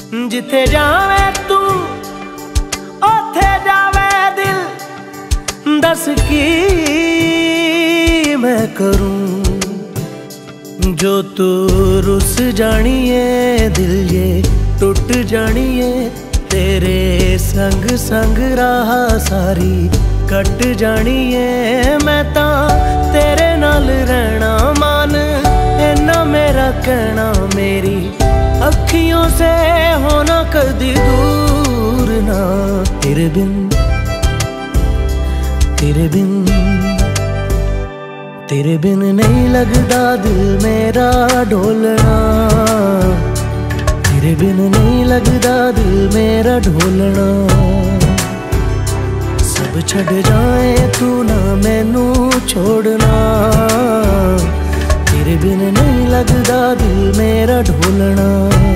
जिथे जावे तू ओथे जावे दिल, दस की मैं करूं जो तू रुस जानिए, दिल ये टूट जानिए। तेरे संग संग राह सारी कट जानिए। मैं तां तेरे नाल रहना मान, इन्ना मेरा कहना। मेरी अखियों से होना कदी दूर ना, तेरे बिन तेरे बिन तेरे बिन नहीं लगदा दिल मेरा ढोलना। तेरे बिन नहीं लगदा दिल मेरा ढोलना। सब छड़ जाए तू ना मैनू छोड़ना। तेरे बिन नहीं लगदा दिल मेरा ढोलना।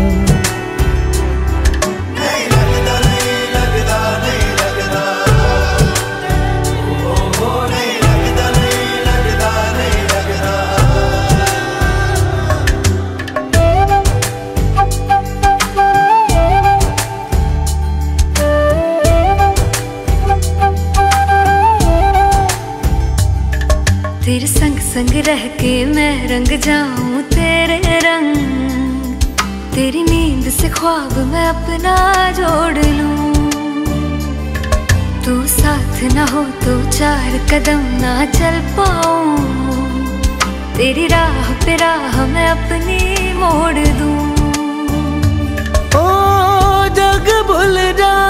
तेरे संग संग रह के मैं रंग जाऊं तेरे रंग। तेरी नींद से ख्वाब मैं अपना जोड़ लूं। तू साथ ना हो तो चार कदम ना चल पाऊं। तेरी राह पे राह मैं अपनी मोड़ दूं। ओ जग भूल जा